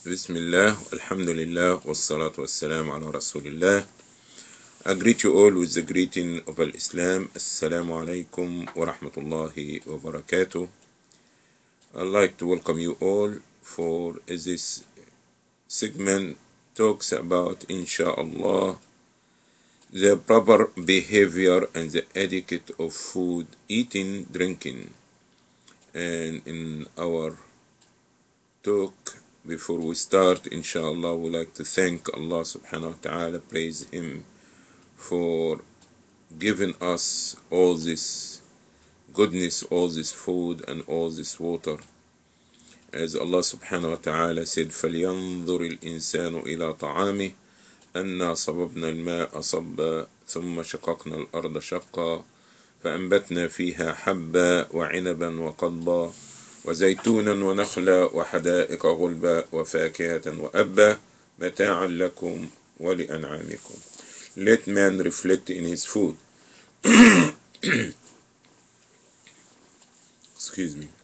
Bismillah, alhamdulillah, wassalatu wassalamu ala rasulillah. I greet you all with the greeting of Islam. Assalamu alaikum wa rahmatullahi wa barakatuh. I'd like to welcome you all for this segment talks about, inshallah, the proper behavior and the etiquette of food, eating, drinking. And in our talk, before we start, inshallah, we like to thank Allah subhanahu wa ta'ala, praise Him for giving us all this goodness, all this food and all this water. As Allah subhanahu wa ta'ala said, فَلْيَنظُرِ الْإِنسَانُ إِلَى طَعَامِهِ أَنَّا صَبَبْنَا الْمَاءَ صَبًّا ثُمَّ شَقَقْنَا الْأَرْضَ شَقًّا فأنبتنا فيها حبا وعنبا وقضبا وزيتونا ونخلا وحدائق غلبا وفاكهة وأبا متاعا لكم ولأنعامكم. Let man reflect in his food. Excuse me.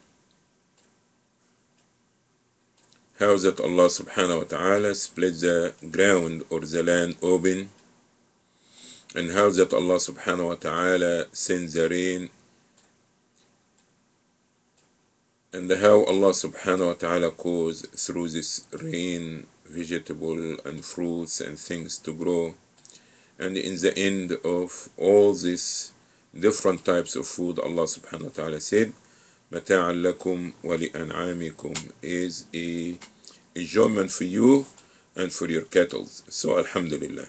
How that Allah subhanahu wa ta'ala split the ground or the land open, and how that Allah subhanahu wa ta'ala sends the rain, and how Allah subhanahu wa ta'ala cause through this rain vegetable and fruits and things to grow. And in the end of all these different types of food, Allah subhanahu wa ta'ala said, مَتَاعًا لَكُمْ وَلِأَنْعَامِكُمْ, is a enjoyment for you and for your cattle. So alhamdulillah.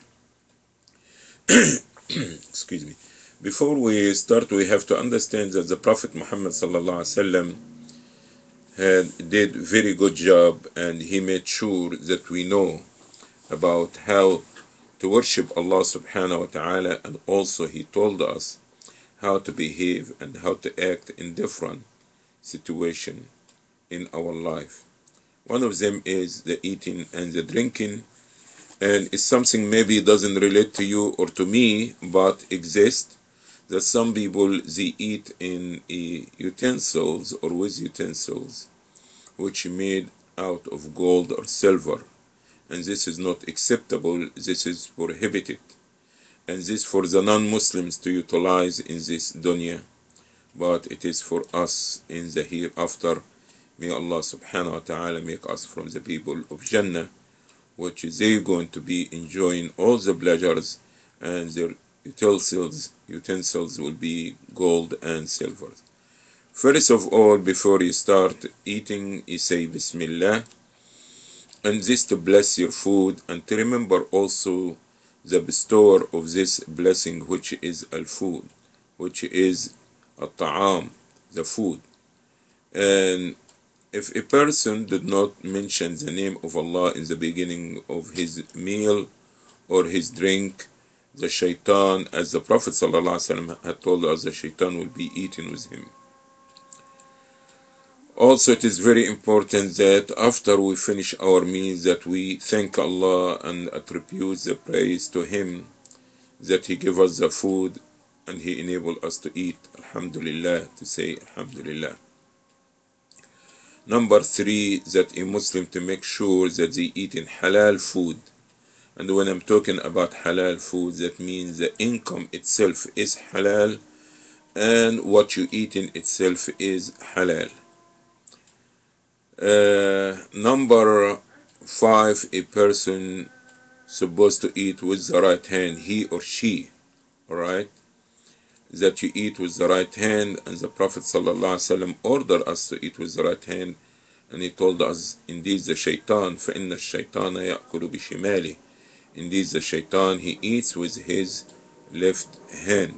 Excuse me. Before we start, we have to understand that the Prophet Muhammad sallallahu alaihi wasallam did very good job, and he made sure that we know about how to worship Allah subhanahu wa ta'ala, and also he told us how to behave and how to act in different situations in our life. One of them is the eating and the drinking, and it's something maybe doesn't relate to you or to me, but exists, that some people they eat in utensils or with utensils which made out of gold or silver, and this is not acceptable, this is prohibited, and this for the non-Muslims to utilize in this dunya, but it is for us in the hereafter. May Allah subhanahu wa ta'ala make us from the people of Jannah, which they going to be enjoying all the pleasures, and their utensils will be gold and silver. First of all, before you start eating, you say Bismillah, and this to bless your food, and to remember also the bestower of this blessing, which is al-food, which is al-ta'am, the food. And if a person did not mention the name of Allah in the beginning of his meal or his drink, the shaitan, as the Prophet ﷺ had told us, the shaitan will be eating with him. Also, it is very important that after we finish our meal, that we thank Allah and attribute the praise to Him, that He gave us the food and He enabled us to eat. Alhamdulillah, to say Alhamdulillah. Number 3, that a Muslim to make sure that they eat in halal food. And when I'm talking about halal food, that means the income itself is halal and what you eat in itself is halal. Number 5, a person supposed to eat with the right hand, he or she, alright, that you eat with the right hand, and the Prophet ﷺ ordered us to eat with the right hand, and he told us, indeed the shaitan, فَإِنَّ الشَّيْطَانَ يَأْكُلُ بِشِمَالِهِ, indeed the shaitan, he eats with his left hand.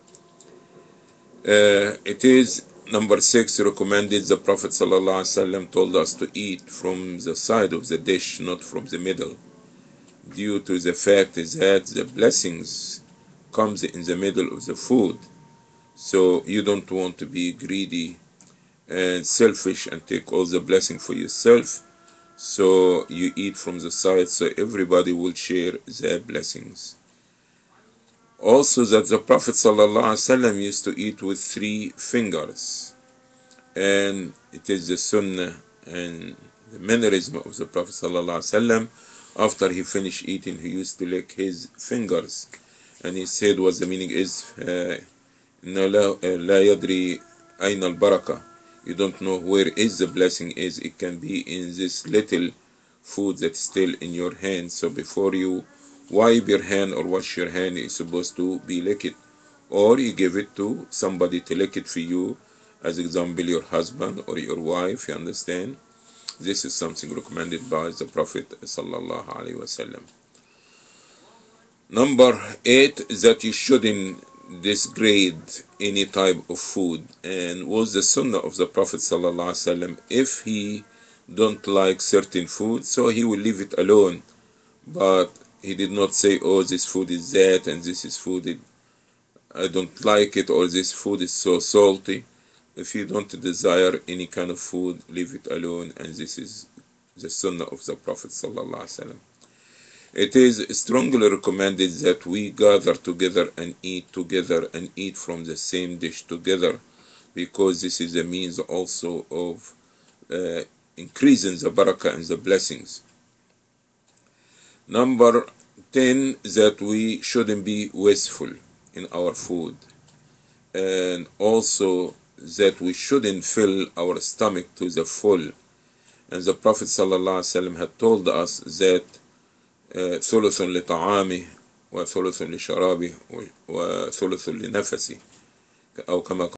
It is number 6 recommended, the Prophet ﷺ told us to eat from the side of the dish, not from the middle, due to the fact is that the blessings comes in the middle of the food, so you don't want to be greedy and selfish and take all the blessing for yourself, so you eat from the side so everybody will share their blessings. Also, that the Prophet ﷺ used to eat with 3 fingers, and it is the sunnah and The mannerism of the Prophet ﷺ, after he finished eating, he used to lick his fingers. And he said what the meaning is, إنه لا يدري أين البركة. You don't know where is the blessing is. It can be in this little food that's still in your hand. So before you wipe your hand or wash your hand, it's supposed to be licked. Or you give it to somebody to lick it for you. As example, your husband or your wife, you understand? This is something recommended by the Prophet sallallahu alaihi wasallam. Number 8, that you shouldn't disgrade any type of food, and was the sunnah of the Prophet sallallahu alaihi wasallam. If he don't like certain food, so he will leave it alone, but he did not say, oh, this food is that and this is food I don't like it, or this food is so salty. If you don't desire any kind of food, leave it alone, and this is the sunnah of the Prophet sallallahu alaihi wasallam. It is strongly recommended that we gather together and eat from the same dish together, because this is a means also of increasing the barakah and the blessings. Number 10, that we shouldn't be wasteful in our food, and also that we shouldn't fill our stomach to the full. And the Prophet ﷺ had told us that ثلث لطعامه وثلث لشرابه وثلث لنفسه أو كما